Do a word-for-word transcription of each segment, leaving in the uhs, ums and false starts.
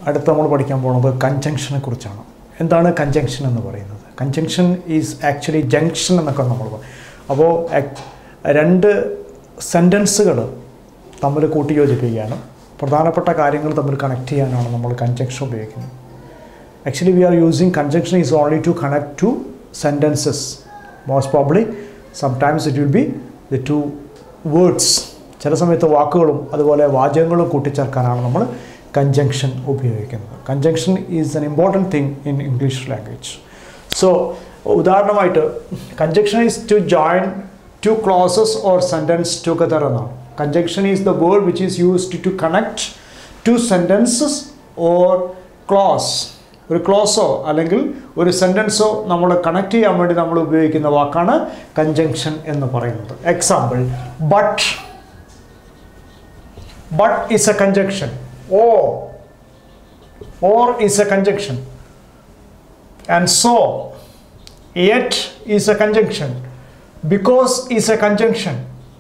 അടുത്ത നമ്മൾ പഠിക്കാൻ പോകുന്നത് കൺജങ്ഷനെ കുറിച്ചാണ്. എന്താണ് കൺജങ്ഷൻ എന്ന് പറയുന്നത്? കൺജങ്ഷൻ ഈസ് ആക്ച്വലി ജംഗ്ഷൻ എന്നൊക്കെ നമ്മൾ പറയും. അപ്പോൾ രണ്ട് സെൻറ്റൻസുകൾ തമ്മിൽ കൂട്ടിയോജിപ്പിക്കുകയാണ്, പ്രധാനപ്പെട്ട കാര്യങ്ങൾ തമ്മിൽ കണക്ട് ചെയ്യാനാണ് നമ്മൾ കൺജങ്ഷൻ ഉപയോഗിക്കുന്നത്. Actually we are using conjunction is only to connect two sentences. Most probably sometimes it will be the two words. ചില സമയത്ത് വാക്കുകളും അതുപോലെ വാചകങ്ങളും കൂട്ടിച്ചേർക്കാനാണ് നമ്മൾ conjunction ഉപയോഗിക്കുന്നത്. Conjunction is an important thing in English language. So ഉദാഹരണമായിട്ട് conjunction is to join two clauses or sentence together എന്നാണ്. Conjunction is the word which is used to connect two sentences or clause. ഒരു ക്ലോസോ അല്ലെങ്കിൽ ഒരു സെൻറ്റൻസോ നമ്മൾ connect ചെയ്യാൻ വേണ്ടി നമ്മൾ ഉപയോഗിക്കുന്ന വാക്കാണ് കൺജങ്ഷൻ എന്ന് പറയുന്നത്. Example, but but is a conjunction. Or, or is a conjunction, and so, yet is a conjunction, because is a conjunction,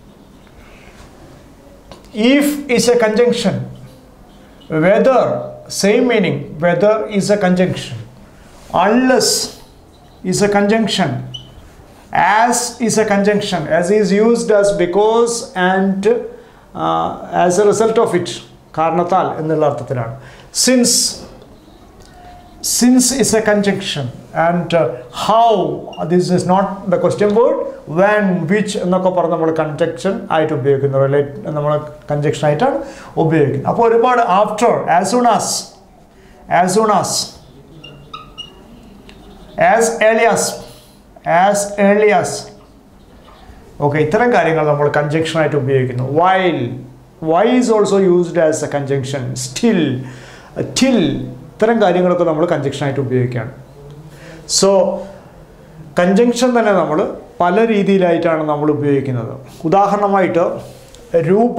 if is a conjunction, whether, same meaning, whether is a conjunction, unless is a conjunction, as is a conjunction, as is used as because and uh, as a result of it. കാരണത്താൽ എന്നുള്ള അർത്ഥത്തിലാണ്. Since since is a conjunction and how, this is not the question word. When, which എന്നൊക്കെ പറഞ്ഞ് നമ്മൾ conjunction ആയിട്ട് ഉപയോഗിക്കുന്നു, relate നമ്മൾ conjunction ആയിട്ടാണ് ഉപയോഗിക്കുന്നത്. അപ്പോൾ ഒരുപാട് after, as soon as, as soon as, as early as, as early as. Okay, ഇത്തരം കാര്യങ്ങൾ നമ്മൾ കൺജങ്ഷൻ ആയിട്ട് ഉപയോഗിക്കുന്നു. While, why is also used as a conjunction. Still, uh, till, ഇത്തരം കാര്യങ്ങളൊക്കെ നമ്മൾ കൺജങ്ഷൻ ആയിട്ട് ഉപയോഗിക്കുകയാണ്. സോ കൺജങ്ഷൻ തന്നെ നമ്മൾ പല രീതിയിലായിട്ടാണ് നമ്മൾ ഉപയോഗിക്കുന്നത്. ഉദാഹരണമായിട്ട് Roopa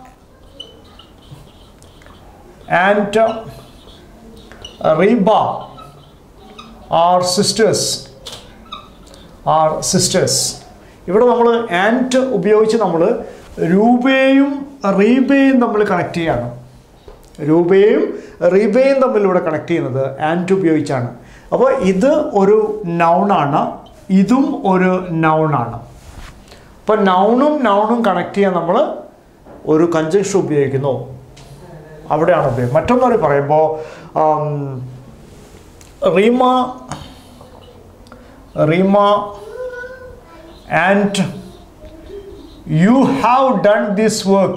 and Reeba are sisters, are sisters. ഇവിടെ നമ്മൾ ആൻഡ് ഉപയോഗിച്ച് നമ്മൾ രൂപയും റീബയും തമ്മിൽ കണക്ട് ചെയ്യാണ്. രൂപയും റീബയും തമ്മിലൂടെ കണക്ട് ചെയ്യുന്നത് ആൻഡ് ഉപയോഗിച്ചാണ്. അപ്പോൾ ഇത് ഒരു നൗണാണ്, ഇതും ഒരു നൗണാണ്. അപ്പോൾ നൗണും നൗണും കണക്ട് ചെയ്യാൻ നമ്മൾ ഒരു കൺജങ്ഷൻ ഉപയോഗിക്കുന്നു, അവിടെയാണ് ഉപയോഗം. മറ്റൊന്നൊരു പറയുമ്പോൾ Reema Reema and you have done this work.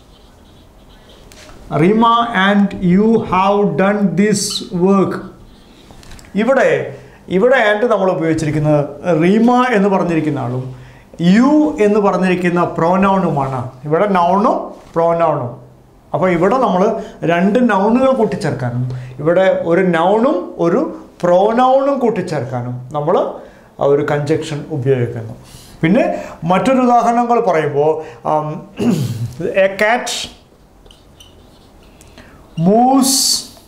Rima and you have done this work. ഇവിടെ ഇവിടെ ആൻഡ് നമ്മൾ ഉപയോഗിച്ചിരിക്കുന്നത് റീമ എന്ന് പറഞ്ഞിരിക്കുന്ന ആളും യു എന്ന് പറഞ്ഞിരിക്കുന്ന പ്രോനൗണുമാണ്. ഇവിടെ നൗണും പ്രോനൗണും. അപ്പോൾ ഇവിടെ നമ്മൾ രണ്ട് നൗണുകൾ കൂട്ടിച്ചേർക്കാനും ഇവിടെ ഒരു നൗണും ഒരു പ്രോനൗണും കൂട്ടിച്ചേർക്കാനും നമ്മൾ ഒരു കൺജങ്ഷൻ ഉപയോഗിക്കുന്നു. പിന്നെ മറ്റൊരു ഉദാഹരണങ്ങൾ പറയുമ്പോൾ എ കാറ്റ് മൂവ്സ്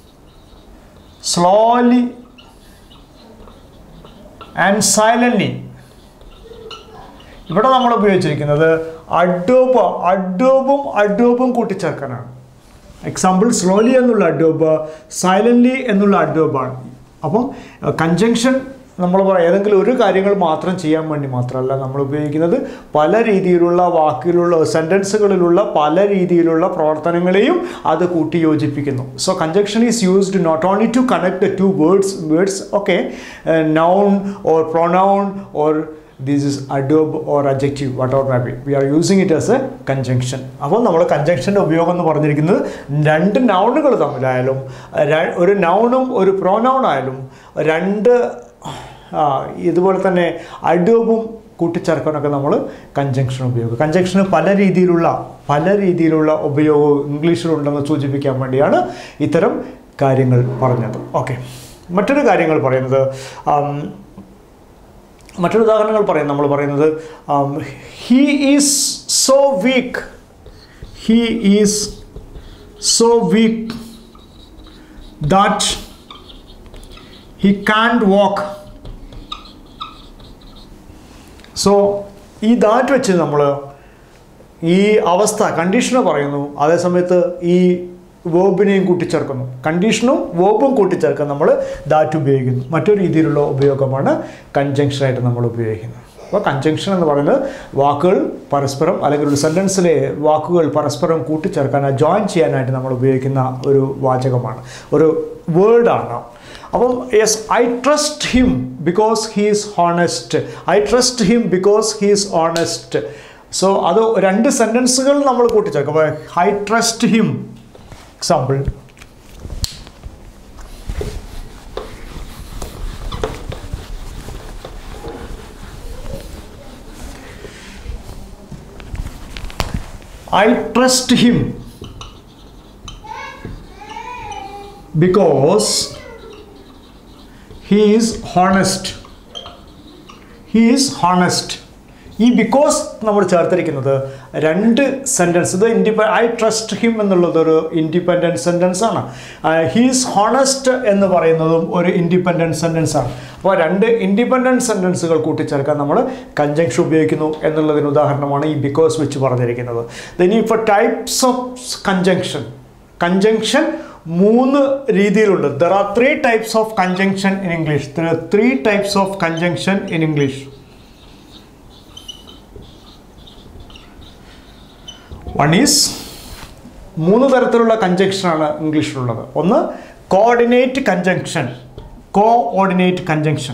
സ്ലോലി ആൻഡ് സൈലൻ്റ്ലി. ഇവിടെ നമ്മൾ ഉപയോഗിച്ചിരിക്കുന്നത് അഡ്വേർബ്, അഡ്വേർബും അഡ്വേർബും കൂട്ടിച്ചേർക്കാനാണ്. എക്സാമ്പിൾ, സ്ലോലി എന്നുള്ള അഡ്വേർബ്, സൈലൻ്റ്ലി എന്നുള്ള അഡ്വേർബാണ്. അപ്പം കൺജങ്ഷൻ നമ്മൾ പറയാം ഏതെങ്കിലും ഒരു കാര്യങ്ങൾ മാത്രം ചെയ്യാൻ വേണ്ടി മാത്രമല്ല നമ്മൾ ഉപയോഗിക്കുന്നത്, പല രീതിയിലുള്ള വാക്കിലുള്ള സെൻറ്റൻസുകളിലുള്ള പല രീതിയിലുള്ള പ്രവർത്തനങ്ങളെയും അത് കൂട്ടി യോജിപ്പിക്കുന്നു. So conjunction is used not only to connect the two words words okay noun or pronoun or this is adverb or adjective, whatever may be, we are using it as a conjunction. അപ്പോൾ നമ്മൾ കൺജങ്ഷൻ്റെ ഉപയോഗം എന്ന് പറഞ്ഞിരിക്കുന്നത് രണ്ട് നൗണുകൾ തമ്മിലായാലും ഒരു നൗണും ഒരു pronoun ആയാലും രണ്ട് ഇതുപോലെ തന്നെ അഡ്വേർബും കൂട്ടിച്ചേർക്കാനൊക്കെ നമ്മൾ കൺജങ്ഷൻ ഉപയോഗിക്കും. കൺജങ്ഷന് പല രീതിയിലുള്ള പല രീതിയിലുള്ള ഉപയോഗം ഇംഗ്ലീഷിലുണ്ടെന്ന് സൂചിപ്പിക്കാൻ വേണ്ടിയാണ് ഇത്തരം കാര്യങ്ങൾ പറഞ്ഞത്. ഓക്കെ, മറ്റൊരു കാര്യങ്ങൾ പറയുന്നത് മറ്റൊരു ഉദാഹരണങ്ങൾ പറയും നമ്മൾ പറയുന്നത് he is so weak, he is so weak that he can't walk. So ഈ ദാറ്റ് വെച്ച് നമ്മൾ ഈ അവസ്ഥ കണ്ടീഷന് പറയുന്നു, അതേസമയത്ത് ഈ വേർബിനെയും കൂട്ടിച്ചേർക്കുന്നു. കണ്ടീഷനും വേർബും കൂട്ടിച്ചേർക്കാൻ നമ്മൾ ദാറ്റ് ഉപയോഗിക്കുന്നു. മറ്റൊരു രീതിയിലുള്ള ഉപയോഗമാണ് കൺജങ്ഷനായിട്ട് നമ്മൾ ഉപയോഗിക്കുന്നത്. അപ്പോൾ കൺജങ്ഷൻ എന്ന് പറയുന്നത് വാക്കുകൾ പരസ്പരം അല്ലെങ്കിൽ ഒരു സെൻറ്റൻസിലെ വാക്കുകൾ പരസ്പരം കൂട്ടിച്ചേർക്കാൻ ജോയിൻ ചെയ്യാനായിട്ട് നമ്മൾ ഉപയോഗിക്കുന്ന ഒരു വാചകമാണ്, ഒരു വേർഡാണ്. അപ്പം yes, I trust him because he is honest. I trust him because he is honest. So അത് രണ്ട് സെൻറ്റൻസുകൾ നമ്മൾ കൂട്ടിച്ചേർക്കും. അപ്പോൾ I trust him, example, I trust him because he is honest. He is honest. ഈ ബിക്കോസ് നമ്മൾ ചേർത്തിരിക്കുന്നത് രണ്ട് സെൻറ്റൻസ്. ഇത് ഇൻഡിപെ ഐ ട്രസ്റ്റ് ഹിം എന്നുള്ളതൊരു ഇൻഡിപെൻഡൻറ്റ് സെൻറ്റൻസ് ആണ്. ഹീസ് ഹോണസ്റ്റ് എന്ന് പറയുന്നതും ഒരു ഇൻഡിപെൻഡൻറ്റ് സെൻറ്റൻസ് ആണ്. അപ്പോൾ രണ്ട് ഇൻഡിപെൻഡൻറ്റ് സെൻറ്റൻസുകൾ കൂട്ടിച്ചേർക്കാൻ നമ്മൾ കൺജങ്ഷൻ ഉപയോഗിക്കുന്നു എന്നുള്ളതിന് ഉദാഹരണമാണ് ഈ ബിക്കോസ് വെച്ച് പറഞ്ഞിരിക്കുന്നത്. ദെൻ ഇപ്പോൾ ടൈപ്സ് ഓഫ് കൺജങ്ഷൻ. കൺജങ്ഷൻ മൂന്ന് രീതിയിലുണ്ട്. There are three types of conjunction in English. There are three types of conjunction in English. One is, മൂന്ന് തരത്തിലുള്ള കൺജങ്ഷനാണ് ഇംഗ്ലീഷിലുള്ളത്. ഒന്ന് coordinate conjunction, coordinate conjunction.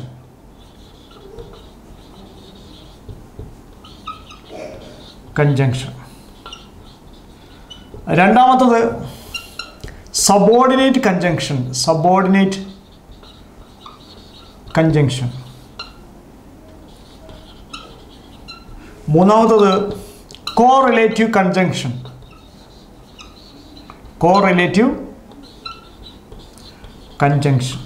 Conjunction. രണ്ടാമത്തത് സബോർഡിനേറ്റ് കൺജങ്ഷൻ, സബോർഡിനേറ്റ് കൺജങ്ഷൻ. മൂന്നാമത്തത് correlative conjunction, correlative conjunction.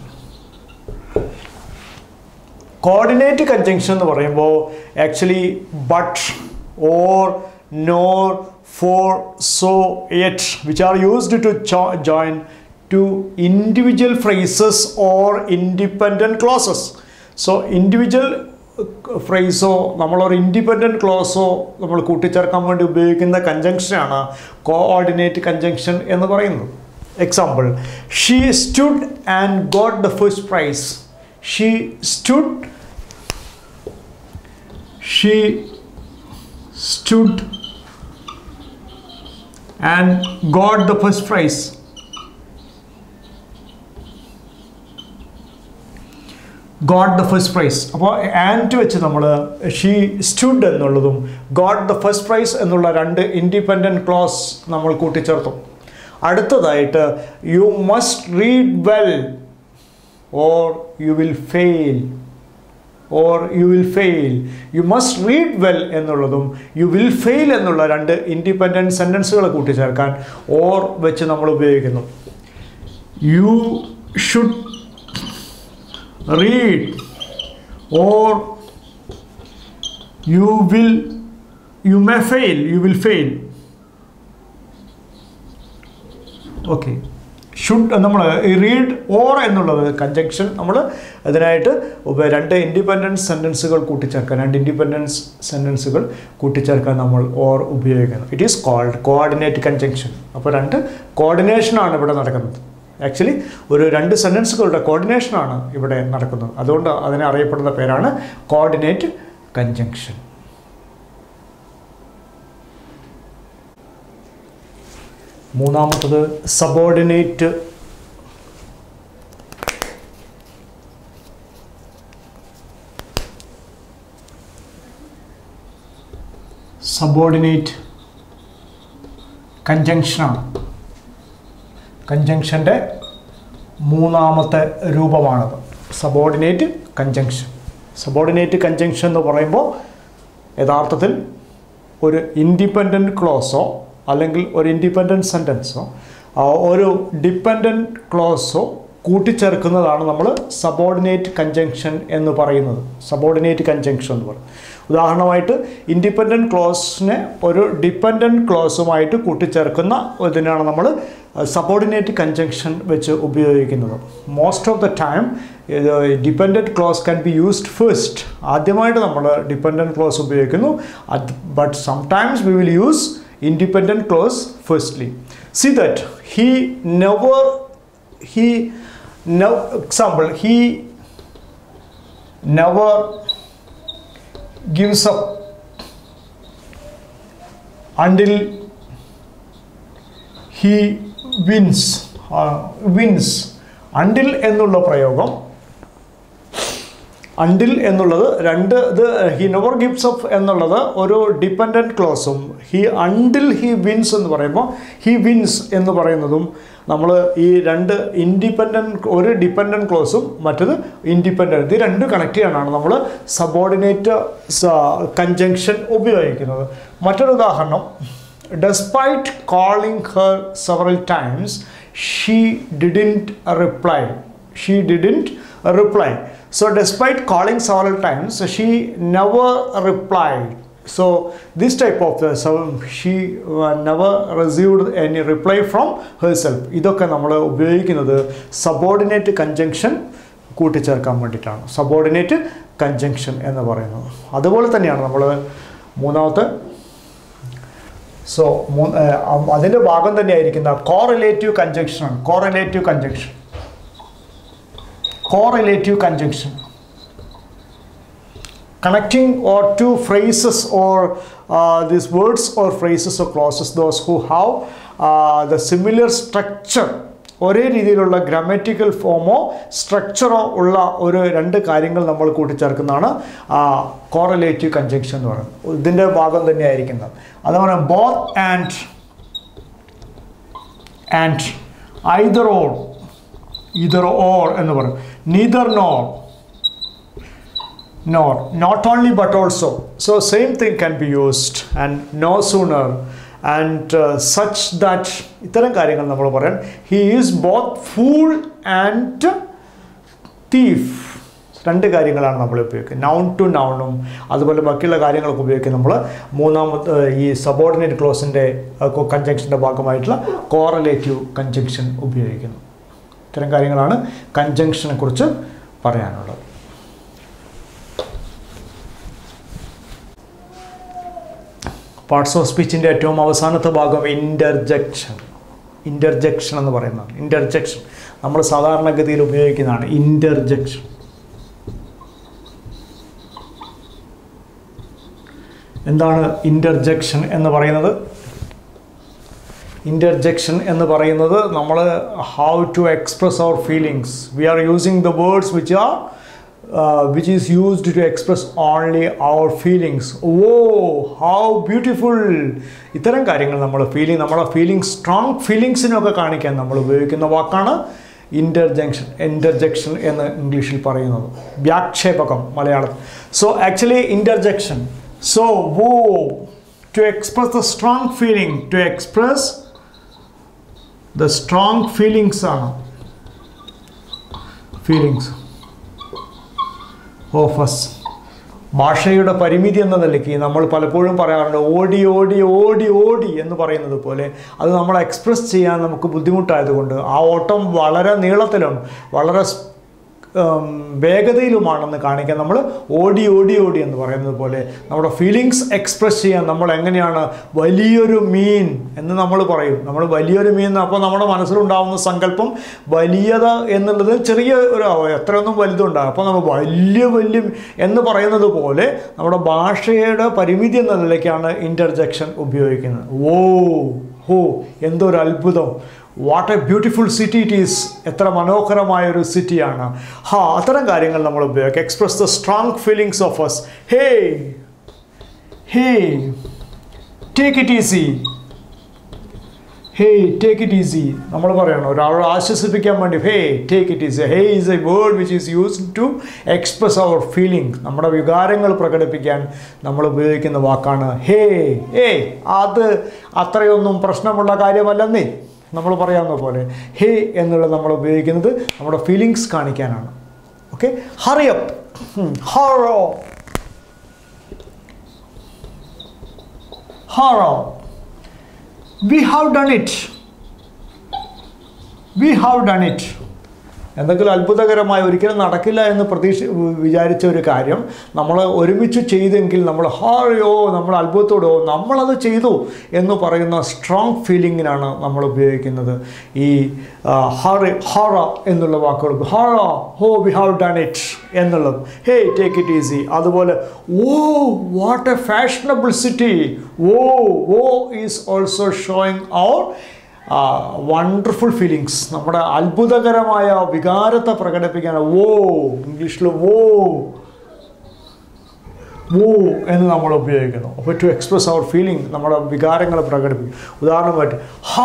Coordinate conjunction എന്ന് പറയുമ്പോൾ actually but, or, nor, for, so, yet which are used to join to individual phrases or independent clauses. So individual ഫ്രേസോ നമ്മളൊരു independent ക്ലോസോ നമ്മൾ കൂട്ടിച്ചേർക്കാൻ വേണ്ടി ഉപയോഗിക്കുന്ന കൺജങ്ഷനാണ് coordinate conjunction എന്ന് പറയുന്നത്. Example, she stood and got the first prize. She stood, she stood and got the first prize. Got the first prize. അപ്പോൾ and വെച്ച് നമ്മൾ ഷീ സ്റ്റുഡ് എന്നുള്ളതും ഗോട്ട് ദ ഫസ്റ്റ് പ്രൈസ് എന്നുള്ള രണ്ട് ഇൻഡിപെൻഡൻറ്റ് ക്ലോസ് നമ്മൾ കൂട്ടിച്ചേർത്തു. അടുത്തതായിട്ട് you must read well or you will fail, or you will fail. You must read well എന്നുള്ളതും യു വിൽ ഫെയിൽ എന്നുള്ള രണ്ട് ഇൻഡിപെൻഡൻറ്റ് സെൻറ്റൻസുകൾ കൂട്ടിച്ചേർക്കാൻ ഓർ വെച്ച് നമ്മൾ ഉപയോഗിക്കുന്നു. You should read or you will, you may fail, you will fail. Okay, should നമ്മൾ read or എന്നുള്ളത് കൺജങ്ഷൻ നമ്മൾ അതിനായിട്ട് രണ്ട് ഇൻഡിപെൻഡൻറ്റ് സെൻറ്റൻസുകൾ കൂട്ടിച്ചേർക്കാൻ, രണ്ട് ഇൻഡിപെൻഡൻസ് സെൻറ്റൻസുകൾ കൂട്ടിച്ചേർക്കാൻ നമ്മൾ ഓർ ഉപയോഗിക്കുന്നു. It is called coordinate conjunction. അപ്പോൾ രണ്ട് കോർഡിനേഷനാണ് ഇവിടെ നടക്കുന്നത്. ആക്ച്വലി ഒരു രണ്ട് സെൻറ്റൻസുകളുടെ കോർഡിനേഷനാണ് ഇവിടെ നടക്കുന്നത്. അതുകൊണ്ട് അതിനെ അറിയപ്പെടുന്ന പേരാണ് കോർഡിനേറ്റ് കൺജങ്ഷൻ. മൂന്നാമത്തത് സബോർഡിനേറ്റ് സബോർഡിനേറ്റ് കൺജങ്ഷനാണ്. കൺജങ്ഷൻ്റെ മൂന്നാമത്തെ രൂപമാണത്, സബോർഡിനേറ്റ് കൺജങ്ഷൻ. സബോർഡിനേറ്റ് കൺജങ്ഷൻ എന്ന് പറയുമ്പോൾ യഥാർത്ഥത്തിൽ ഒരു ഇൻഡിപെൻഡൻറ്റ് ക്ലോസോ അല്ലെങ്കിൽ ഒരു ഇൻഡിപെൻഡൻറ്റ് സെൻറ്റൻസോ ഒരു ഡിപ്പെൻഡൻറ്റ് ക്ലോസോ കൂട്ടിച്ചേർക്കുന്നതാണ് നമ്മൾ സബോർഡിനേറ്റ് കൺജങ്ഷൻ എന്ന് പറയുന്നത്. സബോർഡിനേറ്റ് കൺജങ്ഷൻ എന്ന് പറയും. ഉദാഹരണമായിട്ട് ഇൻഡിപെൻഡൻറ്റ് ക്ലോസിനെ ഒരു ഡിപ്പെൻഡൻറ്റ് ക്ലോസുമായിട്ട് കൂട്ടിച്ചേർക്കുന്ന ഇതിനാണ് നമ്മൾ സബോർഡിനേറ്റ് കൺജങ്ഷൻ വെച്ച് ഉപയോഗിക്കുന്നത്. Most of the time dependent clause can be used first. ആദ്യമായിട്ട് നമ്മൾ ഡിപ്പെൻഡൻറ്റ് ക്ലോസ് ഉപയോഗിക്കുന്നു. But sometimes we will use independent clause firstly. See that he never, he, no, example, he never gives up until he wins. Uh, wins. Until എന്നുള്ള പ്രയോഗം, until എന്നുള്ളത് രണ്ട്, ഇത് he never gives up എന്നുള്ളത് ഒരു dependent ക്ലോസും, he until he wins എന്ന് പറയുമ്പോൾ he wins എന്ന് പറയുന്നതും നമ്മൾ ഈ രണ്ട് ഇൻഡിപെൻഡൻറ്റ്, ഒരു ഡിപ്പെൻഡൻറ്റ് ക്ലോസും മറ്റത് ഇൻഡിപെൻഡൻറ്റ്, ഇത് രണ്ട് കണക്ട് ചെയ്യാനാണ് നമ്മൾ സബോർഡിനേറ്റ് കൺജങ്ഷൻ ഉപയോഗിക്കുന്നത്. മറ്റൊരു ഉദാഹരണം, despite calling her several times, she didn't reply. She didn't reply. So despite calling several times, she never replied. So this type of uh, so she uh, never received any reply from herself. ഇതൊക്കെ നമ്മൾ ഉപയോഗിക്കുന്നത് subordinate conjunction കൂട്ടിച്ചേർക്കാൻ വേണ്ടിയിട്ടാണ്, subordinate conjunction എന്ന് പറയുന്നത്. അതുപോലെ തന്നെയാണ് നമ്മൾ മൂന്നാമത്തെ, സോ അതിൻ്റെ ഭാഗം തന്നെയായിരിക്കുന്ന കോറിലേറ്റീവ് കൺജങ്ഷനാണ്. Correlative conjunction, correlative conjunction, connecting or two phrases or uh, these words or phrases or clauses, those who have uh, the similar structure, ഒരേ രീതിയിലുള്ള ഗ്രാമറ്റിക്കൽ ഫോമോ സ്ട്രക്ചറോ ഉള്ള ഒരു രണ്ട് കാര്യങ്ങൾ നമ്മൾ കൂട്ടിച്ചേർക്കുന്നതാണ് കോറിലേറ്റീവ് കൺജങ്ഷൻ എന്ന് പറയുന്നത്. ഇതിൻ്റെ ഭാഗം തന്നെയായിരിക്കുന്നത്. അതുപോലെ both and and either or, either or എന്ന് പറയും. neither nor, nor, not only but also. So same thing can be used, and no sooner, and uh, such that, ഇത്തരം കാര്യങ്ങൾ നമ്മൾ പറയാൻ. he is both fool and thief. രണ്ട് കാര്യങ്ങളാണ് നമ്മൾ ഉപയോഗിക്കുന്നത്, നൗൺ ടു നൗണും അതുപോലെ ബാക്കിയുള്ള കാര്യങ്ങളൊക്കെ ഉപയോഗിക്കുക നമ്മൾ മൂന്നാമത്തെ ഈ സബോർഡിനേറ്റ് ക്ലോസിൻ്റെ കൺജങ്ഷൻ്റെ ഭാഗമായിട്ടുള്ള കോറിലേറ്റീവ് കൺജങ്ഷൻ ഉപയോഗിക്കുന്നു. ഇത്തരം കാര്യങ്ങളാണ് കൺജങ്ഷനെ കുറിച്ച് പറയാനുള്ളത്. പാർട്സ് ഓഫ് സ്പീച്ചിൻ്റെ ഏറ്റവും അവസാനത്തെ ഭാഗം ഇൻ്റർജെക്ഷൻ. ഇൻ്റർജെക്ഷൻ എന്ന് പറയുന്നതാണ്. ഇൻ്റർജെക്ഷൻ നമ്മൾ സാധാരണഗതിയിൽ ഉപയോഗിക്കുന്നതാണ്. ഇൻ്റർജെക്ഷൻ എന്താണ് ഇൻ്റർജെക്ഷൻ എന്ന് പറയുന്നത്? Interjection എന്ന് പറയുന്നത് നമ്മൾ how to express our feelings. We are using the words which are uh, which is used to express only our feelings. Oh, how beautiful! ഇത്തരം കാര്യങ്ങൾ നമ്മൾ ഫീലിംഗ്, നമ്മുടെ ഫീലിംഗ്സ്, സ്ട്രോങ് ഫീലിങ്സിനൊക്കെ കാണിക്കാൻ നമ്മൾ ഉപയോഗിക്കുന്ന വാക്കാണ് ഇൻ്റർജെക്ഷൻ. ഇൻ്റർജെക്ഷൻ എന്ന് ഇംഗ്ലീഷിൽ പറയുന്നത്, വ്യാക്ഷേപകം മലയാളത്തിൽ. So actually interjection, so wo, to express the strong feeling, to express the strong feelings ആണ് feelings of us. ഭാഷയുടെ പരിമിതി എന്ന നിലയ്ക്ക് നമ്മൾ പലപ്പോഴും പറയാറുണ്ട് ഓടി ഓടി ഓടി ഓടി എന്ന് പറയുന്നത് പോലെ. അത് നമ്മൾ എക്സ്പ്രസ് ചെയ്യാൻ നമുക്ക് ബുദ്ധിമുട്ടായതുകൊണ്ട് ആ ഓട്ടം വളരെ നീളത്തിലും വളരെ വേഗതയിലുമാണെന്ന് കാണിക്കാൻ നമ്മൾ ഓടി ഓടി ഓടി എന്ന് പറയുന്നത് പോലെ നമ്മുടെ ഫീലിങ്സ് എക്സ്പ്രസ് ചെയ്യാൻ നമ്മൾ എങ്ങനെയാണ് വലിയൊരു മീൻ എന്ന് നമ്മൾ പറയും. നമ്മൾ വലിയൊരു മീൻ, അപ്പോൾ നമ്മുടെ മനസ്സിലുണ്ടാകുന്ന സങ്കല്പം വലിയത് എന്നുള്ളത് ചെറിയ ഒരു എത്രയൊന്നും വലുതുണ്ടാകും. അപ്പോൾ നമ്മൾ വലിയ വലിയ എന്ന് പറയുന്നത് പോലെ നമ്മുടെ ഭാഷയുടെ പരിമിതി എന്ന നിലയ്ക്കാണ് ഇൻ്റർജെക്ഷൻ ഉപയോഗിക്കുന്നത്. ഓ ഹോ എന്തൊരു അത്ഭുതം, what a beautiful city it is, എത്ര മനോഹരമായൊരു സിറ്റിയാണ്. ഹാ, അത്തരം കാര്യങ്ങൾ നമ്മൾ ഉപയോഗിക്കുക. Express the strong feelings of us. Hey hey take it easy, hey take it easy നമ്മൾ പറയണം ഒരാളോട് ആശ്വസിപ്പിക്കാൻ വേണ്ടി. Hey take it easy. Hey is a word which is used to express our feeling. നമ്മുടെ വികാരങ്ങൾ പ്രകടിപ്പിക്കാൻ നമ്മൾ ഉപയോഗിക്കുന്ന വാക്കാണ് ഹേ. ഏ അത് അത്രയൊന്നും പ്രശ്നമുള്ള കാര്യമല്ലെന്നേ നമ്മൾ പറയാവുന്ന പോലെ. ഹേ എന്നുള്ളത് നമ്മൾ ഉപയോഗിക്കുന്നത് നമ്മുടെ ഫീലിങ്സ് കാണിക്കാനാണ്. Okay, hurry up, hurrah hurrah, we have done it, we have done it എന്തെങ്കിലും അത്ഭുതകരമായ ഒരിക്കലും നടക്കില്ല എന്ന് പ്രതീക്ഷ വിചാരിച്ച ഒരു കാര്യം നമ്മൾ ഒരുമിച്ച് ചെയ്തെങ്കിൽ നമ്മൾ ഹായോ നമ്മൾ അത്ഭുതത്തോടോ നമ്മളത് ചെയ്തു എന്ന് പറയുന്ന സ്ട്രോങ് ഫീലിങ്ങിനാണ് നമ്മൾ ഉപയോഗിക്കുന്നത് ഈ ഹറി ഹറ എന്നുള്ള വാക്കുകൾ. ഹറ ഹോ വി ഹാവ് ഡൺ ഇറ്റ് എന്നുള്ളത്. Hey take it easy. അതുപോലെ oh what a fashionable city. Oh oh is also showing our wonderful feelings. നമ്മുടെ അത്ഭുതകരമായ വികാരത്തെ പ്രകടിപ്പിക്കാൻ ഓ ഇംഗ്ലീഷിൽ ഓ ഓ എന്ന് നമ്മൾ ഉപയോഗിക്കുന്നു. അപ്പോൾ ടു എക്സ്പ്രസ് അവർ ഫീലിംഗ് നമ്മുടെ വികാരങ്ങളെ പ്രകടിപ്പിക്കും. ഉദാഹരണമായിട്ട് ha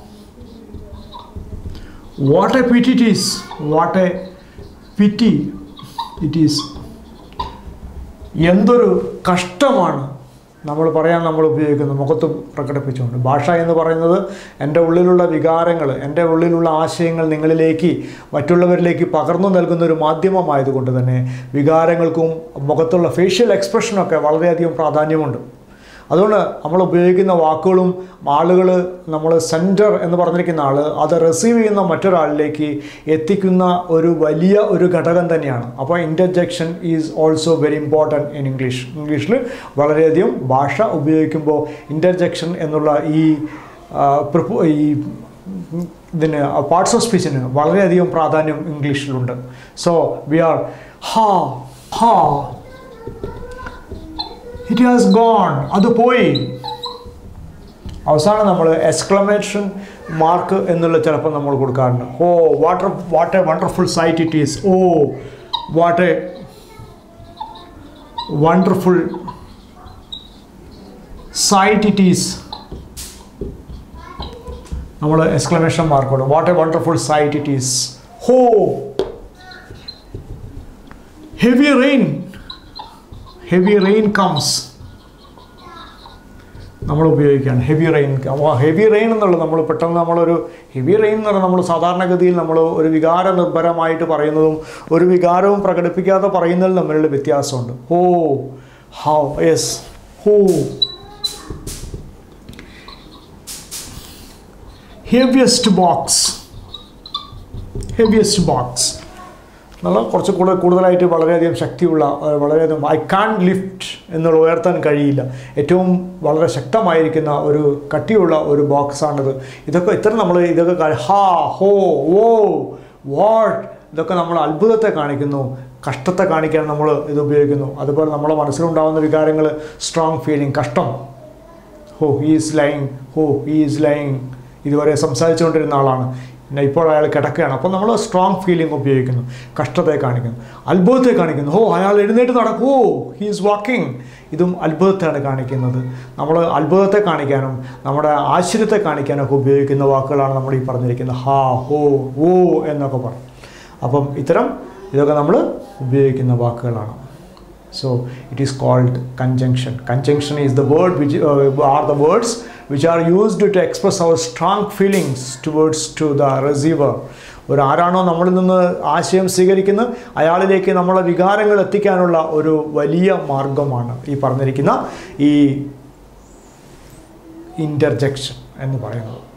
what a pity it is. What a pity it is. എന്തൊരു കഷ്ടമാണ് നമ്മൾ പറയാൻ നമ്മൾ ഉപയോഗിക്കുന്നു മുഖത്ത് പ്രകടിപ്പിച്ചുകൊണ്ട്. ഭാഷ എന്ന് പറയുന്നത് എൻ്റെ ഉള്ളിലുള്ള വികാരങ്ങൾ, എൻ്റെ ഉള്ളിലുള്ള ആശയങ്ങൾ നിങ്ങളിലേക്ക് മറ്റുള്ളവരിലേക്ക് പകർന്നു നൽകുന്ന ഒരു മാധ്യമമായതുകൊണ്ട് തന്നെ വികാരങ്ങൾക്കും മുഖത്തുള്ള ഫേഷ്യൽ എക്സ്പ്രഷനൊക്കെ വളരെയധികം പ്രാധാന്യമുണ്ട്. അതുകൊണ്ട് നമ്മൾ ഉപയോഗിക്കുന്ന വാക്കുകളും ആളുകൾ നമ്മൾ സെൻറ്റർ എന്ന് പറഞ്ഞിരിക്കുന്ന ആൾ അത് റിസീവ് ചെയ്യുന്ന മറ്റൊരാളിലേക്ക് എത്തിക്കുന്ന ഒരു വലിയ ഒരു ഘടകം തന്നെയാണ്. അപ്പോൾ interjection is also very important in English. ഇംഗ്ലീഷിൽ വളരെയധികം ഭാഷ ഉപയോഗിക്കുമ്പോൾ ഇൻ്റർജെക്ഷൻ എന്നുള്ള ഈ ഈ ഇതിന് പാർട്സ് ഓഫ് സ്പീച്ചിന് വളരെയധികം പ്രാധാന്യം ഇംഗ്ലീഷിലുണ്ട്. സോ വി ആർ ഹാ ഹാ ഇറ്റ് ഹാസ് ഗോൺ. അത് പോയി. അവസാനം നമ്മൾ എക്സ്ക്ലമേഷൻ മാർക്ക് എന്നുള്ള ചിലപ്പോൾ നമ്മൾ കൊടുക്കാറുണ്ട്. Oh water what a wonderful sight it is. Oh what a wonderful sight it is. നമ്മൾ എക്സ്ക്ലമേഷൻ മാർക്ക് കൊടുക്കും. What a wonderful sight it is. Oh heavy rain. Heavy rain comes നമ്മൾ ഉപയോഗിക്കുകയാണ്. Heavy rain. Heavy rain എന്നുള്ളത് നമ്മൾ പെട്ടെന്ന് നമ്മളൊരു heavy rain എന്ന് പറഞ്ഞാൽ നമ്മൾ സാധാരണഗതിയിൽ നമ്മൾ ഒരു വികാര നിർഭരമായിട്ട് പറയുന്നതും ഒരു വികാരവും പ്രകടിപ്പിക്കാതെ പറയുന്നതിൽ തമ്മിലുള്ള വ്യത്യാസമുണ്ട്. Oh how yes oh. Heaviest box. Heaviest box എന്നുള്ള കുറച്ച് കൂടെ കൂടുതലായിട്ട് വളരെയധികം ശക്തിയുള്ള വളരെയധികം ഐ കാൻ ലിഫ്റ്റ് എന്നുള്ള ഉയർത്താൻ കഴിയില്ല. ഏറ്റവും വളരെ ശക്തമായിരിക്കുന്ന ഒരു കട്ടിയുള്ള ഒരു ബോക്സാണിത്. ഇതൊക്കെ ഇത്ര നമ്മൾ ഇതൊക്കെ ഹാ ഹോ ഓ വാട്ട് ഇതൊക്കെ നമ്മൾ അത്ഭുതത്തെ കാണിക്കുന്നു, കഷ്ടത്തെ കാണിക്കാൻ നമ്മൾ ഇത് ഉപയോഗിക്കുന്നു. അതുപോലെ നമ്മളെ മനസ്സിലുണ്ടാകുന്ന വികാരങ്ങൾ സ്ട്രോങ് ഫീലിംഗ്, കഷ്ടം. Oh he is lying. Oh he is lying. ഇതുവരെ സംസാരിച്ചുകൊണ്ടിരുന്ന ആളാണ്, പിന്നെ ഇപ്പോൾ അയാൾ കിടക്കുകയാണ്. അപ്പോൾ നമ്മൾ സ്ട്രോങ് ഫീലിംഗ് ഉപയോഗിക്കുന്നു. കഷ്ടത്തെ കാണിക്കുന്നു, അത്ഭുതത്തെ കാണിക്കുന്നു. ഓ അയാൾ എഴുന്നേറ്റ് നടക്കും. Oh he is walking. ഇതും അത്ഭുതത്തെയാണ് കാണിക്കുന്നത്. നമ്മൾ അത്ഭുതത്തെ കാണിക്കാനും നമ്മുടെ ആശ്ചര്യത്തെ കാണിക്കാനും ഒക്കെ ഉപയോഗിക്കുന്ന വാക്കുകളാണ് നമ്മൾ ഈ പറഞ്ഞിരിക്കുന്നത്. ഹാ ഹോ ഓ എന്നൊക്കെ പറയും. അപ്പം ഇത്തരം ഇതൊക്കെ നമ്മൾ ഉപയോഗിക്കുന്ന വാക്കുകളാണ്. So it is called conjunction. Conjunction is the word which uh, are the words which are used to express our strong feelings towards to the receiver. ഒരു ആരാണോ നമ്മളിൽ നിന്ന് ആശയം സ്വീകരിക്കുന്നത് അയാളിലേക്ക് നമ്മളെ വികാരങ്ങൾ എത്തിക്കാനുള്ള ഒരു വലിയ മാർഗമാണ് ഈ പറഞ്ഞിരിക്കുന്ന ഈ ഇൻ്റർജെക്ഷൻ എന്ന് പറയുന്നത്.